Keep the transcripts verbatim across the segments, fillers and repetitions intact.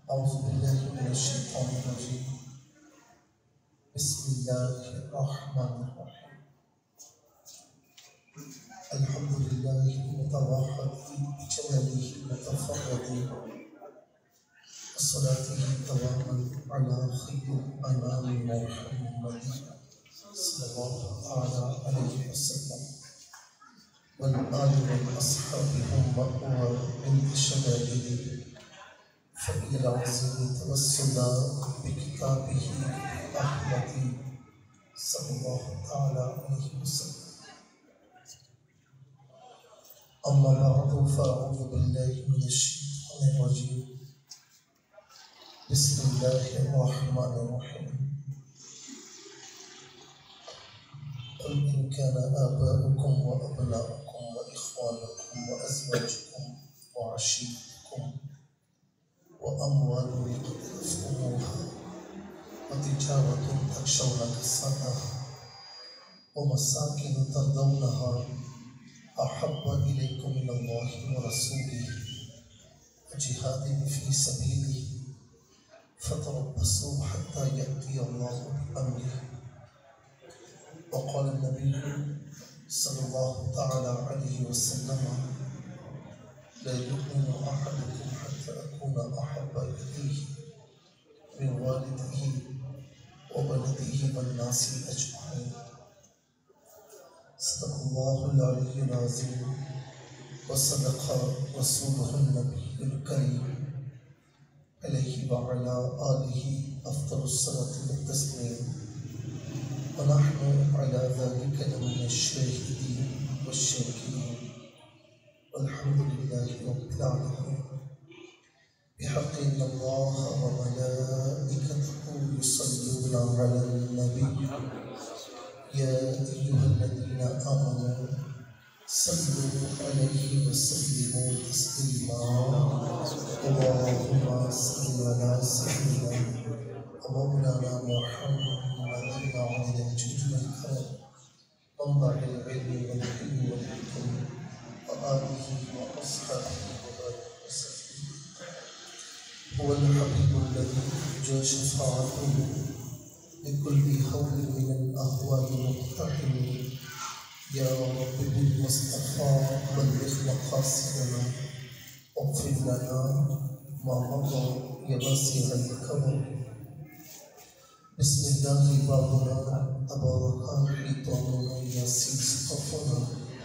أعوذ بالله من الشيطان الرجيم. بسم الله الرحمن الرحيم. الحمد لله المتوحد بجلاله المتفرد، وصلاته دواما على خير الأنام محمد صلى الله تعالى عليه وسلم والآل والأصحاب هم مأوى عند الشدائد، فإلى العظيم توسلا بكتابه أحمد صلى الله تعالى عليه وسلم. أما بعد فأعوذ بالله من الشيطان الرجيم. بسم الله الرحمن الرحيم. قل إن كان آباؤكم وأبناؤكم وإخوانكم وأزواجكم وعشيرتكم وأموال اقترفتموها وتجارة تخشون كسادها ومساكن ترضونها أحب إليكم من الله ورسوله وجهاد في سبيله فتربصوا حتى يأتي الله بأمره. وقال النبي صلى الله تعالى عليه وسلم: لا يؤمن أحدكم حتى أكون أحب إليه من والده وولده والناس أجمعين. صدق الله العلي العظيم وصدق رسوله النبي الكريم عليه وعلى آله أفضل الصلاة والتسليم، ونحن على ذلك لمن الشاهدين والشاكرين، والحمد لله رب العالمين. بحق إن الله وملائكته يصلون على النبي يا أيها الذين آمنوا صلوا عليه وسلموا تسليما. اللهم صل على سيدنا ومولانا محمد وعلى الجود والكرم منبع العلم والحلم والحكم وآله وأصحابه وبارك وسلم. هو الحبيب الذي ترجى شفاعته لكل هول من الأهوال مقتحم. يا رب بالمصطفى بلغ مقاصدنا واغفر لنا ما مضى يا واسع الكرم. بسم الله بابنا تبارك حيطاننا ياسين سقفنا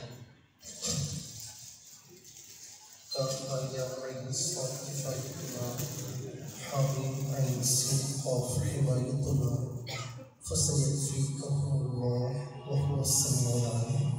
كافها يا عين الصاد كفايتنا حامين عين سين قاف حمايتنا فسيكفيكهم الله وهو السميع العليم.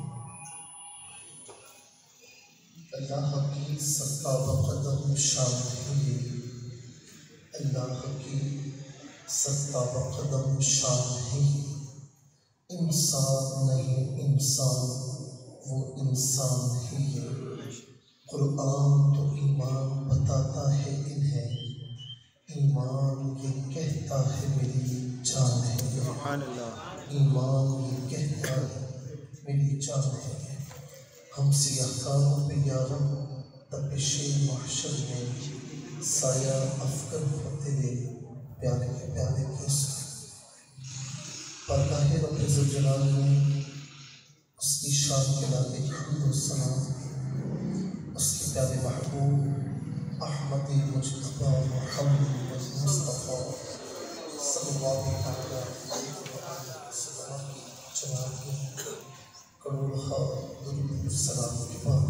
اللہ کی سرتاب قدم شان ہے، اللہ کی سرتاب قدم شان ہے. انسان نہیں انسان وہ انسان ہی ہے. قرآن تو ایمان بتاتا ہے انہیں، ایمان یہ کہتا ہے میری جان ہے. سبحان اللہ. ایمان یہ کہتا ہے میری جان ہے. ہم سیاہ کاروں پہ یارم تپش محشر میں سایہ افکن ہوتے رہے پیارے کے پیارے کے سر. پرگاہ رب ذوالجلال میں اس کی شان کے لائق حمد و ثنا اس کے پیارے محبوب احمد مجتبی محمد مصطفیٰ صلی اللہ علیہ وسلم کی جناب کے کروڑہ درود السلام کے بعد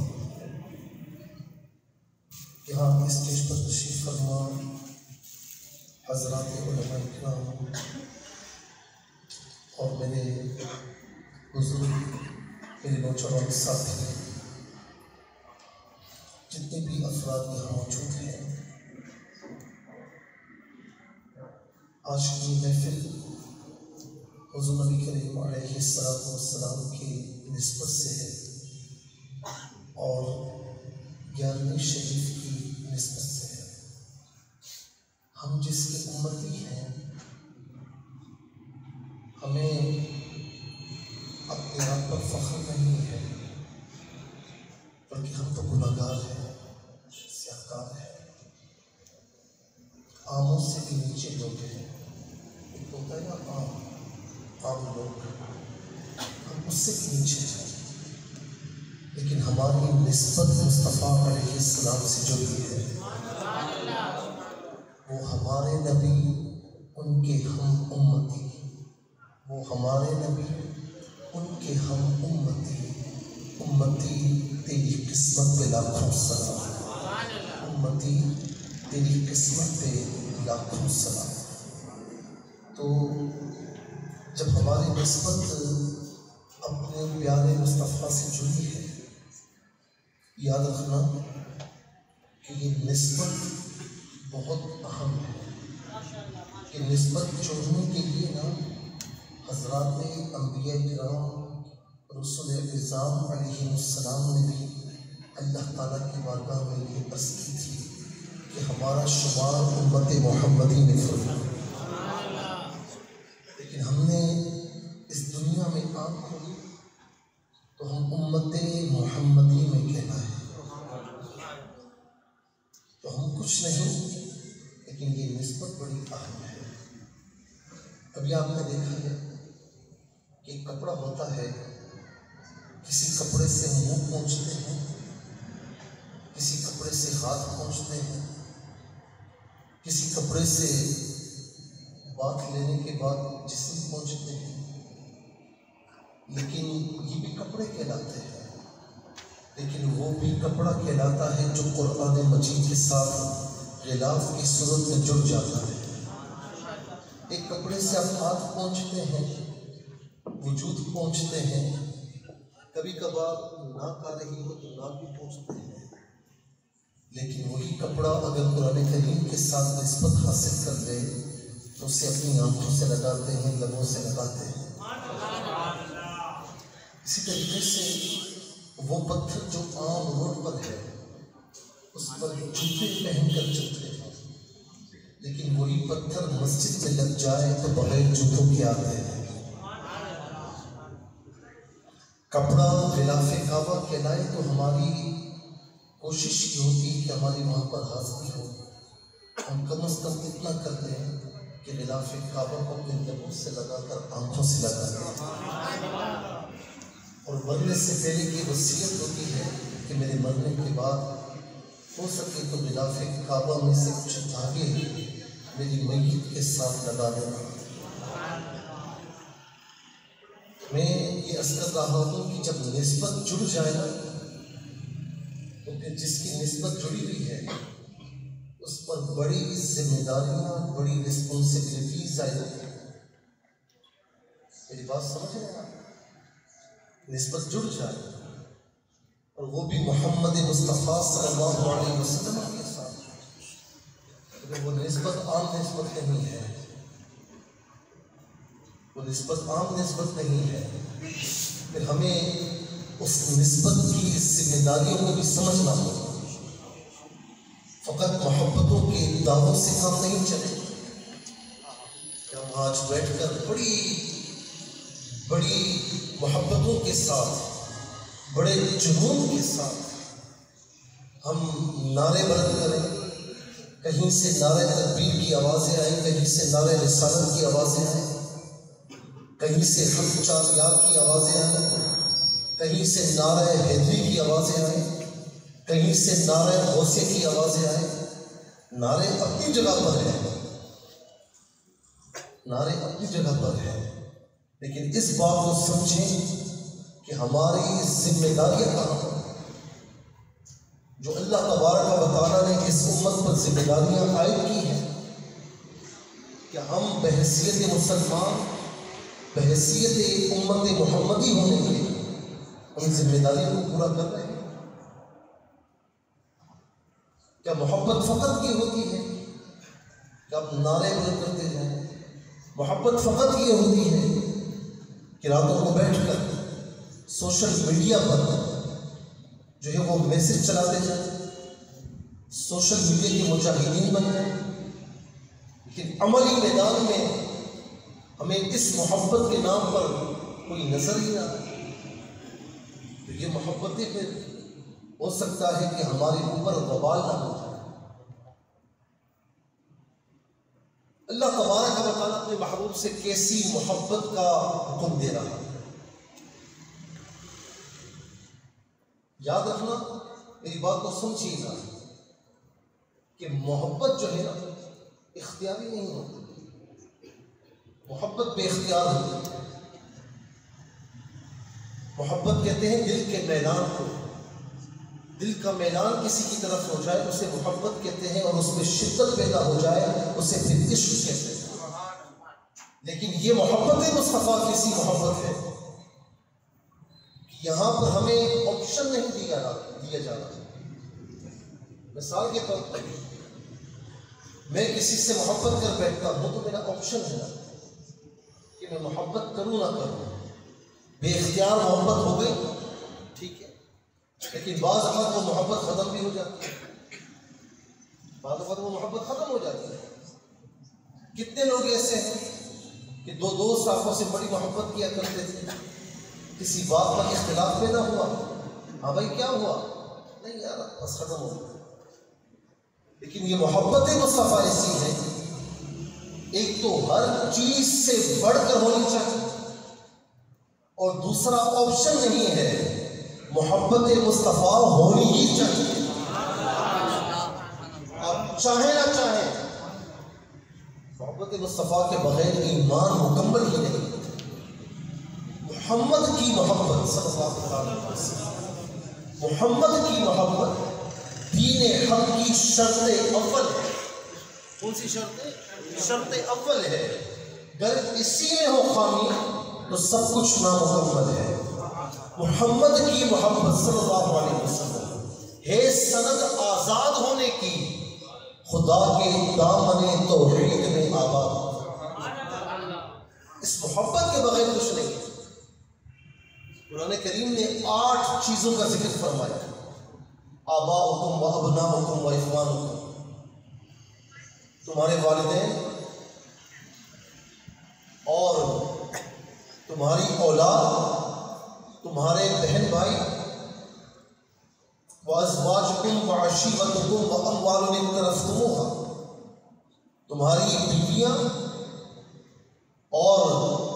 یہاں اسٹیج پر تشریف فرما حضرات علماء اکرام اور میرے بزرگ، میرے نوجوان ساتھی، جتنے بھی افراد یہاں موجود ہیں، آج کی محفل حضور نبی کریم علیہ السلام کی نسبت سے ہے اور گیارہویں شریف کی نسبت سے ہے. ہم جس کے امتی ہیں، ہمیں اپنے آپ پر فخر نہیں ہے، بلکہ ہم تو گناہگار ہیں، سیاہکار ہیں. آموں سے بھی نیچے لوگ ہیں، ایک ہوتا ہے نا عام عام لوگ، ہم اس سے بھی نیچے ہیں، لیکن ہماری نسبت مصطفیٰ علیہ السلام سے جو بھی ہے وہ ہمارے نبی ان کے ہم امتی، وہ ہمارے نبی ان کے ہم امتی، امتی تیری قسمت پہ لاکھوں سلام، امتی تیری قسمت پہ لاکھوں سلام۔ تو جب ہماری نسبت اپنے پیارے مصطفیٰ سے جڑی ہے، یاد رکھنا کہ یہ نسبت بہت اہم ہے، کہ نسبت جوڑنے کے لیے نا حضرات انبیاء کرام رسول اعظام علیہ السلام نے بھی اللہ تعالیٰ کی بارگاہ میں یہ عرض کی تھی کہ ہمارا شمار امت محمدی میں فرما، لیکن ہم نے اس دنیا میں آنکھ کھولی تو ہم امت محمدی میں کہنا ہے، تو ہم کچھ نہیں، لیکن یہ نسبت بڑی اہم ہے۔ ابھی آپ نے دیکھا ہے کہ ایک کپڑا ہوتا ہے، کسی کپڑے سے منہ پہنچتے ہیں، کسی کپڑے سے ہاتھ پہنچتے ہیں، کسی کپڑے سے بات لینے کے بعد جسم پہنچتے ہیں، لیکن یہ بھی کپڑے کہلاتے ہیں، لیکن وہ بھی کپڑا کہلاتا ہے جو قرآن مجید کے ساتھ غلاف کی صورت میں جڑ جاتا ہے۔ ایک کپڑے سے آپ ہاتھ پہنچتے ہیں، وجود پہنچتے ہیں، کبھی کبھار ناک آ رہی ہو تو ناک بھی پہنچتے ہیں، لیکن وہی کپڑا اگر قرآن کریم کے ساتھ نسبت حاصل کر لے تو اسے اپنی آنکھوں سے لگاتے ہیں، لبوں سے لگاتے ہیں۔ اسی طریقے سے وہ پتھر جو عام روڈ پر ہے اس پر جوتے پہن کر چلتے ہیں، لیکن وہی پتھر مسجد میں لگ جائے تو بغیر جوتوں کے آتے ہیں۔ کپڑا غلاف کعبہ کہلائے تو ہماری کوشش یہ ہوتی ہے کہ ہماری وہاں پر حاضری ہو، ہم کم از کم اتنا کر دیں کہ غلاف کعبہ کو اپنے لبوں سے لگا کر آنکھوں سے لگا دیں، اور مرنے سے پہلے کی وصیت ہوتی ہے کہ میرے مرنے کے بعد ہو سکے تو غلاف کعبہ میں سے کچھ دھاگے میری میت کے ساتھ لگا دینا۔ میں یہ عرض کر رہا ہوں کہ جب نسبت جڑ جائے نا تو پھر جس کی نسبت جڑی ہوئی ہے اس پر بڑی ذمہ داریاں، بڑی رسپانسبلٹیز آئی ہوتی ہیں۔ میری بات سمجھ رہے ہیں آپ؟ نسبت جڑ جائے اور وہ بھی محمد مصطفیٰ صلی اللہ علیہ وسلم کے ساتھ، اگر وہ نسبت عام نسبت نہیں ہے، وہ نسبت عام نسبت نہیں ہے، پھر ہمیں اس نسبت کی ذمہ داریوں کو بھی سمجھنا ہوگا۔ فقط محبتوں کے دعووں سے کام نہیں چلے کہ ہم آج بیٹھ کر بڑی بڑی محبتوں کے ساتھ، بڑے جنون کے ساتھ ہم نعرے بلند کریں، کہیں سے نعرے تکبیر کی آوازیں آئیں، کہیں سے نعرے رسالت کی آوازیں آئیں، کہیں سے حق چار یار کی آوازیں آئیں، کہیں سے نعرہ حیدری کی آوازیں آئیں، کہیں سے نعرہ غوثیہ کی آوازیں آئیں۔ نعرے اپنی جگہ پر ہیں، نعرے اپنی جگہ پر ہیں، لیکن اس بات کو سمجھیں کہ ہماری ذمہ داریاں کہاں ہیں، جو اللہ تبارک و تعالیٰ نے اس امت پر ذمہ داریاں عائد کی ہیں، کہ ہم بحیثیت مسلمان، بحیثیت امت محمدی ہونے کے ان ذمہ داریوں کو پورا کر رہے ہیں۔ کیا محبت فقط یہ ہوتی ہے کہ آپ نعرے بلند کرتے جائیں؟ محبت فقط یہ ہوتی ہے کہ راتوں کو بیٹھ کر سوشل میڈیا پر جو ہے وہ میسج چلاتے جائیں، سوشل میڈیا کے مجاہدین بن جائیں، لیکن عملی میدان میں ہمیں اس محبت کے نام پر کوئی نظر ہی نہ آئے، تو یہ محبتیں پھر ہو سکتا ہے کہ ہمارے اوپر وبال نہ ہو جائے۔ اپنے محبوب سے کیسی محبت کا حکم دے رہا ہے. یاد رکھنا، میری بات کو سمجھیے گا کہ محبت جو ہے نا اختیاری نہیں ہوتی، محبت بے اختیار ہوتی ہے. محبت کہتے ہیں دل کے میلان کو. دل کا میلان کسی کی طرف ہو جائے اسے محبت کہتے ہیں، اور اس میں شدت پیدا ہو جائے اسے پھر عشق کہتے ہیں. لیکن یہ محبت مصطفیٰ کیسی محبت ہے، یہاں پر ہمیں آپشن نہیں دیا دیا جا رہا. مثال کے طور پر میں کسی سے محبت کر بیٹھتا ہوں تو میرا آپشن ہے کہ میں محبت کروں نہ کروں. بے اختیار محبت ہو گئی ٹھیک ہے، لیکن بعض اوقات وہ محبت ختم بھی ہو جاتی ہے. بعض اوقات وہ محبت ختم ہو جاتی ہے. کتنے لوگ ایسے ہیں کہ دو دوست آپس سے بڑی محبت کیا کرتے تھے، کسی بات پر اختلاف پیدا ہوا، ہاں بھائی کیا ہوا، نہیں یار بس ختم ہو گیا. لیکن یہ محبت مصطفیٰ ایسی ہے، ایک تو ہر چیز سے بڑھ کر ہونی چاہیے، اور دوسرا آپشن نہیں ہے، محبت مصطفیٰ ہونی ہی چاہیے. آپ چاہیں نہ چاہیں، محبت مصطفیٰ کے بغیر ایمان مکمل ہی نہیں. محمد کی محبت صلی اللہ علیہ وسلم، محمد کی محبت دین حق کی شرط اول ہے. کون سی شرط ہے؟ شرط اول ہے. اگر اسی میں ہو خامی تو سب کچھ نامکمل ہے. محمد کی محبت صلی اللہ علیہ وسلم ہے سند آزاد ہونے کی، خدا کے دامن توحید میں آباد. اس محبت کے بغیر کچھ نہیں. قرآن کریم نے آٹھ چیزوں کا ذکر فرمایا: آباؤکم و ابناؤکم و اخوانکم، تمہارے والدین اور تمہاری اولاد، تمہارے بہن بھائی، وازواجکم وعشیرتکم واموال اقترفتموها، تمہاری بیویاں اور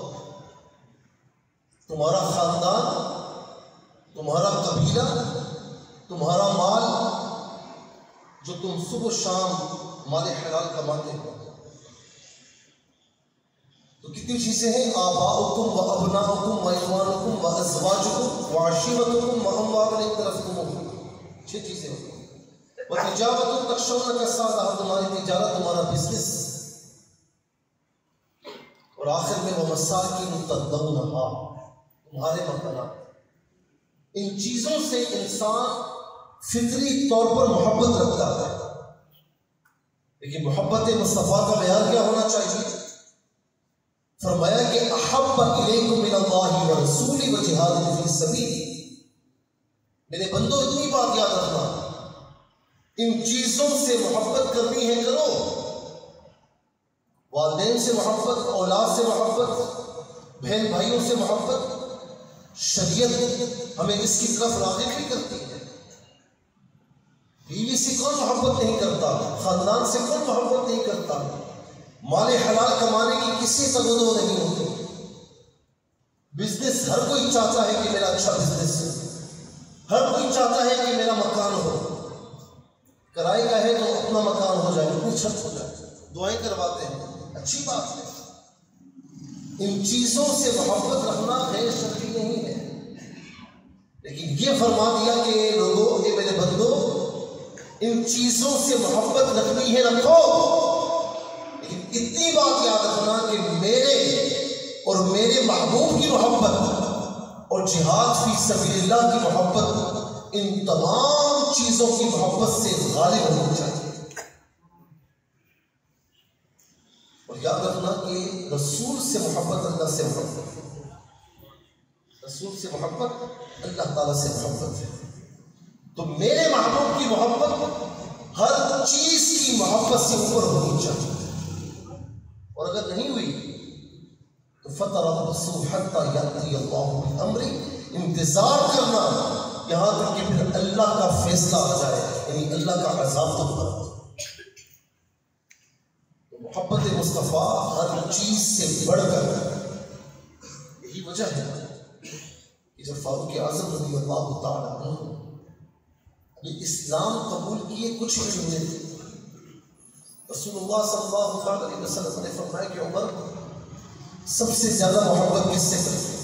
تمہارا خاندان، تمہارا قبیلہ، تمہارا مال جو تم صبح و شام مال حلال کماتے ہو. تو کتنی چیزیں ہیں؟ آباؤکم و ابناؤکم و اخوانکم و ازواجکم و عشیرتکم و اموال اقترفتموها، چھ چیزیں ہوتی ہیں. وتجارت تخشون کسادها، تمہاری تجارت، تمہارا بزنس، اور آخر میں ومساکن ترضونها، تمہارے مکانات. ان چیزوں سے انسان فطری طور پر محبت رکھتا ہے. لیکن محبت مصطفیٰ کا معیار کیا ہونا چاہیے؟ فرمایا کہ احب الیکم من اللہ ورسولہ وجہاد فی سبیلہ. میرے بندو اتنی بات یاد رکھنا، ان چیزوں سے محبت کرنی ہے کرو. والدین سے محبت، اولاد سے محبت، بہن بھائیوں سے محبت. شریعت ہمیں اس کی طرف راغب بھی کرتی ہے. بیوی سے کون محبت نہیں کرتا، خاندان سے کون محبت نہیں کرتا. مال حلال کمانے کی کسی تمنا نہیں ہوتی. بزنس ہر کوئی چاہتا ہے کہ میرا اچھا بزنس ہو، ہر کوئی چاہتا ہے کہ میرا مکان ہو. کرائے کا ہے تو اپنا مکان ہو جائے، اپنی چھت ہو جائے. دعائیں کرواتے ہیں، اچھی بات ہے. ان چیزوں سے محبت رکھنا غیر شرعی نہیں ہے. لیکن یہ فرما دیا کہ لوگوں، اے میرے بندو، ان چیزوں سے محبت رکھنی ہے رکھو، لیکن اتنی بات یاد رکھنا کہ میرے اور میرے محبوب کی محبت اور جہاد فی سبیل اللہ کی محبت، ان تمام چیزوں کی محبت سے غالب ہونی چاہیے. اور یاد رکھنا کہ رسول سے محبت اللہ سے محبت، رسول سے محبت اللہ تعالیٰ سے محبت ہے. تو میرے محبوب کی محبت ہر چیز کی محبت سے اوپر ہونی چاہیے. اور اگر نہیں ہوئی تو فَتَرَبَّصُوا حَتَّى يَأْتِيَ اللَّهُ بِأَمْرِهِ، انتظار کرنا یہاں تک کہ پھر اللہ کا فیصلہ آ جائے، یعنی اللہ کا عذاب تو بتا. محبت مصطفیٰ مصطفیٰ ہر چیز سے بڑھ کر ہے۔ یہی وجہ ہے کہ جب فاروق اعظم رضی اللہ تعالیٰ عنہ یہ اسلام قبول کیے کچھ ہی مہینے تھے، رسول اللہ صلی اللہ علیہ وسلم نے فرمایا کہ عمر سب سے زیادہ محبت کس سے کرتے؟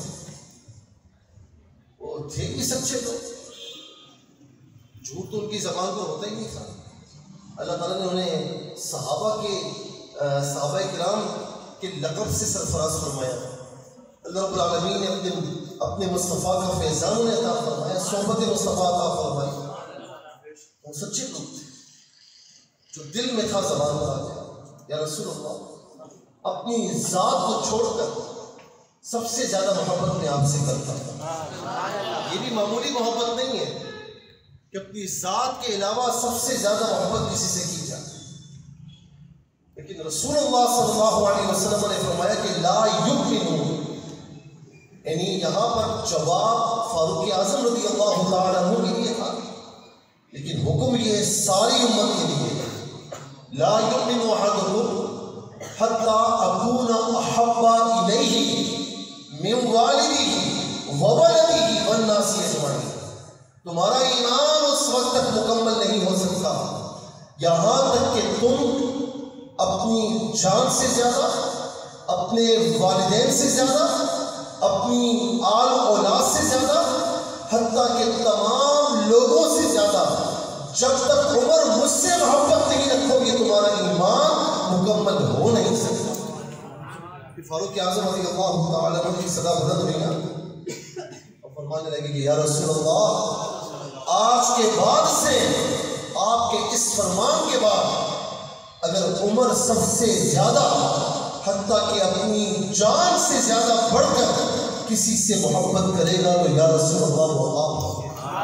وہ تھے بھی سچے لوگ، جھوٹ تو ان کی زبان پر ہوتا ہی نہیں تھا۔ اللہ تعالیٰ نے انہیں صحابہ کے صحابہ کرام کے لقب سے سرفراز فرمایا۔ اللہ رب العالمین نے اپنے اپنے مصطفیٰ کا فیضان انہیں عطا فرمایا، صحبت مصطفیٰ عطا فرمائی۔ وہ سچے لوگ تھے، جو دل میں تھا زبان پر آ گیا، یا رسول اللہ اپنی ذات کو چھوڑ کر سب سے زیادہ محبت میں آپ سے کرتا تھا۔ یہ بھی معمولی محبت نہیں ہے کہ اپنی ذات کے علاوہ سب سے زیادہ محبت کسی سے کی جائے، لیکن رسول اللہ صلی اللہ علیہ وسلم نے فرمایا کہ لا یؤمنون، یعنی یہاں پر جواب فاروق اعظم رضی اللہ تعالیٰ عنہ کے لیے تھا، لیکن حکم یہ ساری امت کے لیے، لا یؤمن احدکم حتی اکون احب الیہ من والدہ وولدہ والناس اجمعین۔ تمہارا ایمان اس وقت تک مکمل نہیں ہو سکتا یہاں تک کہ تم اپنی جان سے زیادہ، اپنے والدین سے زیادہ، اپنی آل اولاد سے زیادہ، حتیٰ کہ تمام لوگوں سے زیادہ جب تک عمر مجھ سے محبت نہیں رکھو گے تمہارا ایمان مکمل ہو نہیں سکتا۔ فاروق اعظم رضی اللہ تعالیٰ عنہ کی صدا بلند ہوئی اور فرمانے لگے کہ یا رسول اللہ آج کے بعد سے آپ کے اس فرمان کے بعد اگر عمر سب سے زیادہ حتیٰ کہ اپنی جان سے زیادہ بڑھ کر کسی سے محبت کرے گا تو یا رسول اللہ وہ آپ ہو۔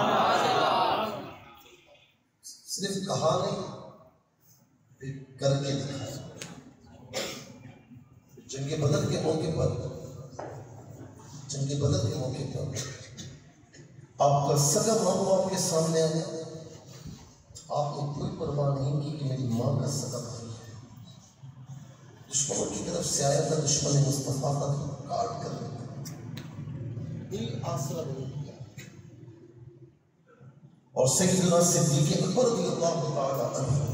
صرف کہا نہیں پھر کر کے دکھایا۔ جنگ بدر کے موقع پر جنگ بدر کے موقع پر آپ کا سگا ماموں آپ کے سامنے آیا، آپ نے کوئی پرواہ نہیں کی کہ میری ماں کا سگا بھائی ہے، دشمنوں کی طرف سے آیا تھا، دشمن مصطفیٰ کا کاٹ کر یہ آسرا نہیں کیا۔ اور سیدنا صدیق اکبر رضی اللہ تعالیٰ عنہ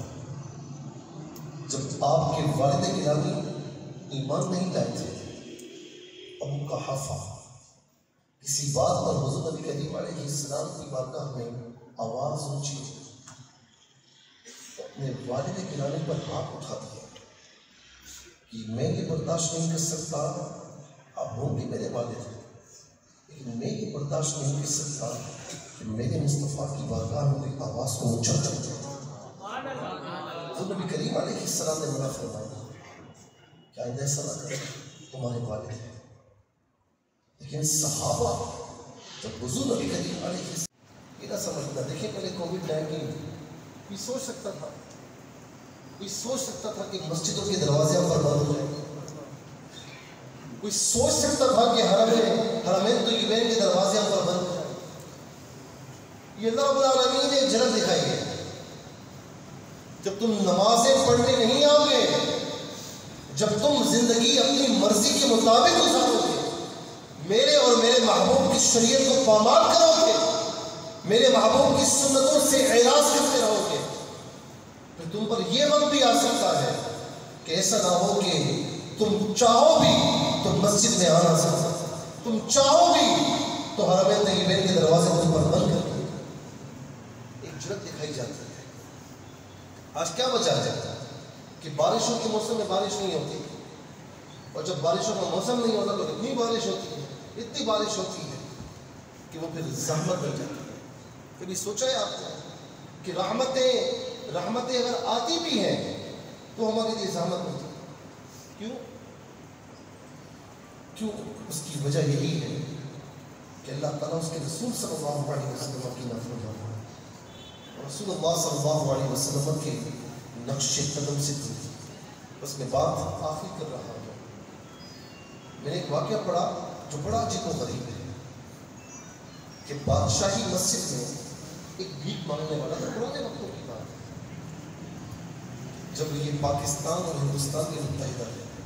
جب آپ کے والد گرامی ایمان نہیں لائے تھے، ابو قحافہ کسی بات پر حضور نبی کریم علیہ السلام کی بارگاہ میں آواز اونچی اپنے والد گرامی پر ہاتھ اٹھا دیا کہ میں یہ برداشت نہیں کر سکتا، آپ ہوں گے میرے والد ہیں، لیکن میں یہ برداشت نہیں کر سکتا کہ میرے مصطفیٰ کی بارگاہ میں میری آواز کو اونچا کر دیا۔ حضور نبی کریم علیہ السلام نے منع فرمایا کہ آئندہ ایسا نہ کرے، تمہارے والد ہیں۔ لیکن صحابہ جب حضور نبی کریم علیہ السلام یہ نہ سمجھنا، دیکھیں پہلے کووڈ نائنٹین کوئی سوچ سکتا تھا کوئی سوچ سکتا تھا کہ مسجدوں کے دروازے پر بند ہو جائیں، کوئی سوچ سکتا تھا کہ حرمین حرمین طیبین کے دروازے پر بند ہو جائیں؟ یہ اللہ رب العالمین نے جھلک دکھائی ہے۔ جب تم نمازیں پڑھنے نہیں آؤ گے، جب تم زندگی اپنی مرضی کے مطابق گزارو گے، میرے اور میرے محبوب کی شریعت کو پامال کرو گے، میرے محبوب کی سنتوں سے اعراض کرتے رہو گے، پھر تم پر یہ وقت بھی آ سکتا ہے کہ ایسا نہ ہو کہ تم چاہو بھی تو مسجد میں آنا سکتا، تم چاہو بھی تو حرمین طیبین کے دروازے تم پر بند کر دیں۔ ایک جرأت دکھائی جاتی ہے۔ آج کیا وجہ ہے کہ بارشوں کے موسم میں بارش نہیں ہوتی، اور جب بارشوں کا موسم نہیں ہوتا تو اتنی بارش ہوتی ہے اتنی بارش ہوتی ہے کہ وہ پھر زحمت بن جاتی ہے۔ کبھی سوچا ہے آپ نے کہ رحمتیں رحمتیں اگر آتی بھی ہیں تو ہمارے لیے زحمت ہوتی ہے؟ کیوں کیوں اس کی وجہ یہی ہے کہ اللہ تعالیٰ اس کے رسول صلی اللہ علیہ وسلم کی نافرمانی اور رسول اللہ صلی اللہ علیہ وسلم کے نقش قدم سے دور۔ بس میں بات آخری کر رہا ہوں۔ میں نے ایک واقعہ پڑھا جو بڑا عجیب و غریب ہے کہ بادشاہی مسجد میں ایک بھیک مانگنے والا تھا، پرانے وقتوں کی بات ہے جب یہ پاکستان اور ہندوستان کے متحدہ ہے۔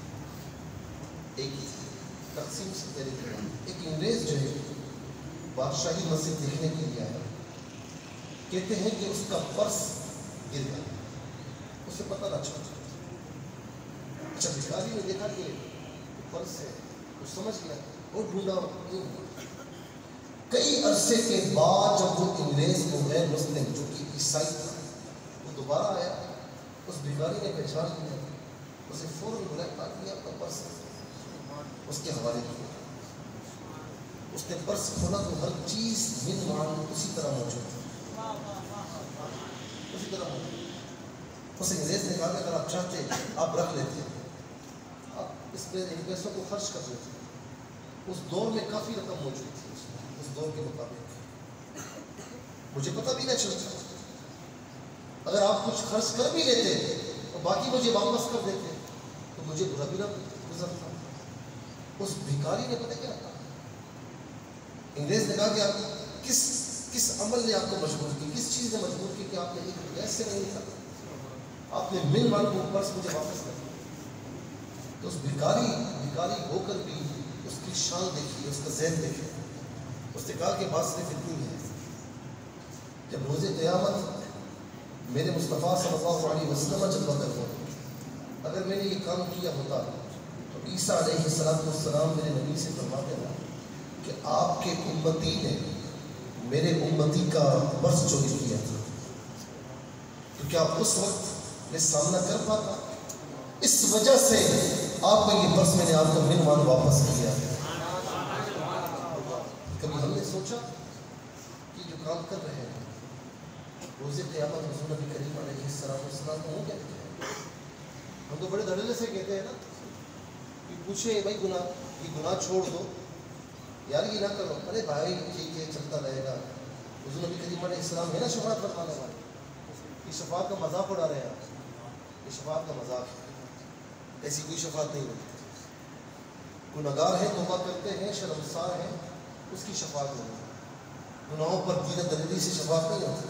ایک ہی تقسیم سے پہلے ایک انگریز جو ہے بادشاہی مسجد دیکھنے کے لیے آیا، کہتے ہیں کہ اس کا پرس گر گیا، اسے پتہ نہ چلا۔ اچھا بھکاری نے دیکھا کہ پرس ہے، وہ سمجھ گیا اور ڈھونڈا کیوں ہوا۔ کئی عرصے کے بعد جب وہ انگریز کو غیر مسلم جو کہ عیسائی تھا وہ دوبارہ آیا، اس بھکاری نے پہچان لیا، اسے فوراً بلایا تاکہ آپ کا پرس اس کے حوالے کیا۔ اس نے پرس کھولا تو ہر چیز من مان اسی طرح موجود تھی، اسی طرح موجود۔ اس انگریز نے کہا کہ اگر آپ چاہتے آپ رکھ لیتے، آپ اس پہ ان پیسوں کو خرچ کر لیتے۔ اس دور میں کافی رقم موجود تھی اس دور کے مطابق، مجھے پتہ بھی نہ چلتا۔ اگر آپ کچھ خرچ کر بھی لیتے اور باقی مجھے واپس کر دیتے تو مجھے برا بھی نہ گزرتا۔ اس بھکاری نے پتہ کیا کہا؟ انگریز نے کہا کہ آپ کس کس عمل نے آپ کو مجبور کی، کس چیز نے مجبور کی کہ آپ نے ایک گیس سے نہیں تھا، آپ نے مل مال کو پرس مجھے واپس کر دیا۔ تو اس بھکاری بھکاری ہو کر بھی اس کی شان دیکھی، اس کا ذہن دیکھے۔ اس نے کہا کہ بات صرف اتنی ہے، جب روز قیامت میرے مصطفیٰ صلی اللہ علیہ وسلم جلوہ کرتے ہیں، اگر میں نے یہ کام کیا ہوتا تو عیسیٰ علیہ السلام میرے نبی سے فرماتے ہیں کہ آپ کے امتی نے میرے امتی کا پرس چوری کیا تھا، تو کیا اس وقت میں سامنا کر پاتا؟ اس وجہ سے آپ کا یہ پرس میں نے آپ کو من مان واپس کیا۔ کبھی ہم نے سوچا کہ جو کام کر رہے ہیں روز قیامت حضور نبی کریم علیہ السلام کو ہو کیا؟ ہم تو بڑے دھڑلے سے کہتے ہیں نا کہ پوچھے بھائی گناہ یہ گناہ چھوڑ دو یار، یہ نہ کرو، ارے بھائی ٹھیک ہے چلتا رہے گا۔ حضور نبی کریم علیہ السلام ہے نا شفاعت فرمانے والے، یہ شفاعت کا مذاق اڑا رہے ہیں آپ، یہ شفاعت کا مذاق ہے، ایسی کوئی شفاعت نہیں ہوتی۔ گناہگار ہیں، توبہ کرتے ہیں، شرمسار ہیں، اس کی شفاعت ہوتی ہے، گناہوں پر دیرہ دلیری سے شفاعت نہیں ہوتی۔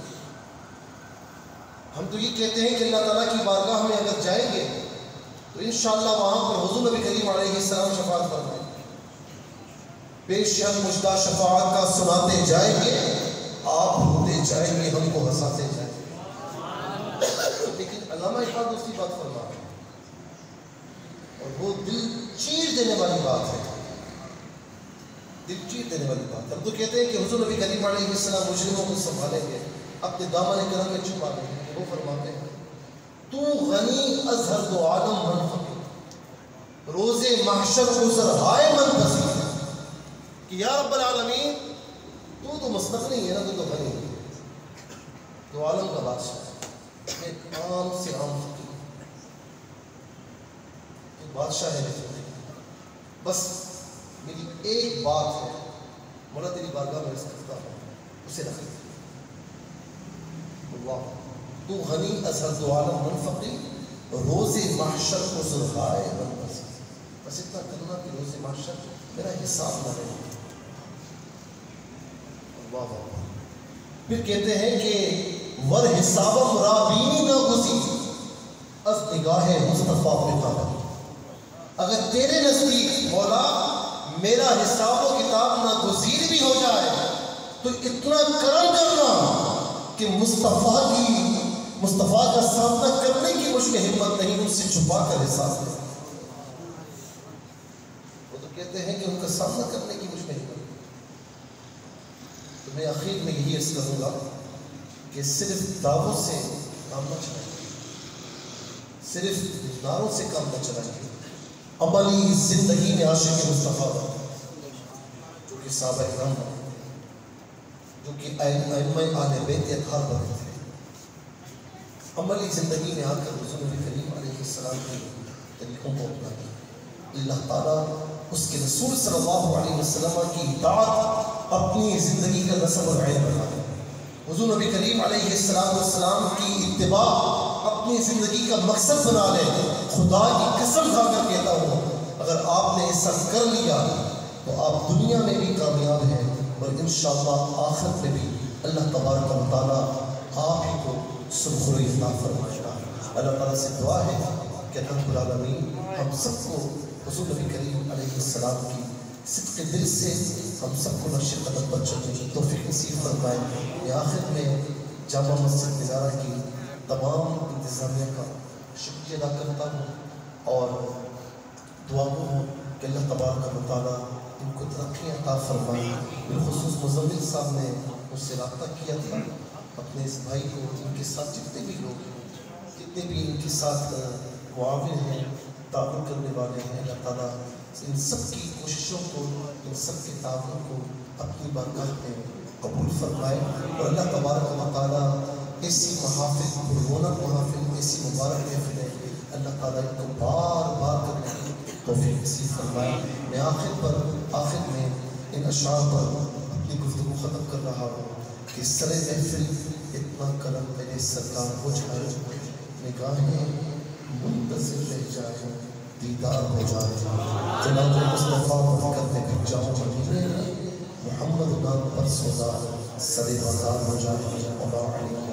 ہم تو یہ کہتے ہیں کہ اللہ تعالیٰ کی بارگاہ میں اگر جائیں گے تو انشاءاللہ وہاں پر حضور نبی کریم علیہ السلام شفاعت فرمائیں، بے شک مجدہ شفاعت کا سناتے جائیں گے، آپ ہوتے جائیں گے، ہم کو ہنساتے جائیں گے۔ لیکن علامہ اقبال دوسری بات فرما رہے ہیں اور وہ دل چیر دینے والی بات ہے، دل چیر دینے والی بات۔ ہم تو کہتے ہیں کہ حضور نبی کریم علیہ السلام مجرموں کو سنبھالیں گے، اپنے دامن کرم میں چھپا لیں گے۔ وہ فرماتے ہیں تو غنی از ہر دو عالم من فقیر، روز محشر عذر ہائے من پذیر، کہ یا رب العالمین تو تو مستغنی ہے نا، تو تو غنی ہے، تو عالم کا بادشاہ، ایک عام سے عام فقیر، تو بادشاہ ہے لیکن بس میری ایک بات ہے، مولا تیری بارگاہ میں رس کرتا ہوں، اسے رکھ لیں۔ اللہ تو غنی از ہر دو عالم من فقیر، روز محشر عذر ہائے من پذیر، بس اتنا کرنا کہ روز محشر میرا حساب نہ رہے۔ پھر کہتے ہیں کہ ور حسابم رابینی نہ گزی از نگاہ مصطفیٰ پہ قابل، اگر تیرے نزدیک مولا میرا حساب و کتاب ناگزیر بھی ہو جائے تو اتنا کرم کرنا کہ مصطفیٰ کی مصطفیٰ کا سامنا کرنے کی مجھ میں ہمت نہیں، ان سے چھپا کر حساب دے۔ وہ تو کہتے ہیں کہ ان کا سامنا کرنے کی مجھ میں ہمت نہیں۔ تو میں آخر میں یہی عرض کروں گا کہ صرف دعوت سے کام نہ چلائیں، صرف نعروں سے کام نہ چلائیں، عملی زندگی میں عاشق مصطفیٰ جو کہ صحابہ کرام بنے، جو کہ ائمہ اہل بیت اطہار بنے تھے، عملی زندگی میں آ کر حضور نبی کریم علیہ السلام کے طریقوں کو اپنائیں۔ اللہ تعالیٰ اس کے رسول صلی اللہ علیہ وسلم کی اطاعت اپنی زندگی کا نصب اور عین بنا لیں، حضور نبی کریم علیہ السلام کی اتباع اپنی زندگی کا مقصد بنا لیں۔ خدا کی قسم کھا کر کہتا ہوں اگر آپ نے ایسا کر لیا تو آپ دنیا میں بھی کامیاب ہیں اور انشاءاللہ آخرت میں بھی اللہ تبارک و تعالیٰ آپ ہی کو سرخروئی عطا فرمائے گا۔ اللہ تعالیٰ سے دعا ہے کہ رب العالمین ہم سب کو حضور نبی کریم علیہ السلام کی صدق دل سے ہم سب کو نقش قدم پر چلنے کی توفیق نصیب فرمائے. میں آخر میں جامع مسجد نظارہ کی تمام انتظامیہ کا شکریہ ادا کرتا ہوں اور دعا گو ہوں کہ اللہ تبارک و تعالیٰ ان کو ترقی عطا فرمائے. بالخصوص مزمل صاحب نے مجھ سے رابطہ کیا تھا اپنے اس بھائی کو، ان کے ساتھ جتنے بھی لوگ جتنے بھی ان کے ساتھ معاون ہیں، تعاون کرنے والے ہیں، اللہ تعالیٰ ان سب کی کوششوں کو، ان سب کے تعاون کو اپنی بارگاہ میں قبول فرمائے. اور اللہ تبارک و تعالیٰ ایسی محافل، پررونق محافل، ایسی مبارک محفلیں اللہ تعالیٰ ان کو بار بار کرنے کی توفیق نصیب فرمائے. میں آخر پر آخر میں ان اشعار پر اپنی گفتگو ختم کر رہا ہوں کہ سر محفل اتنا کرم میرے سرکار ہو جائے، نگاہیں منتظر رہ جائیں، دیدار ہو جائے، جناب مصطفیٰ بن کر میں پھر جاؤں مدینے، محمد نام پر سودا سر بازار ہو جائے.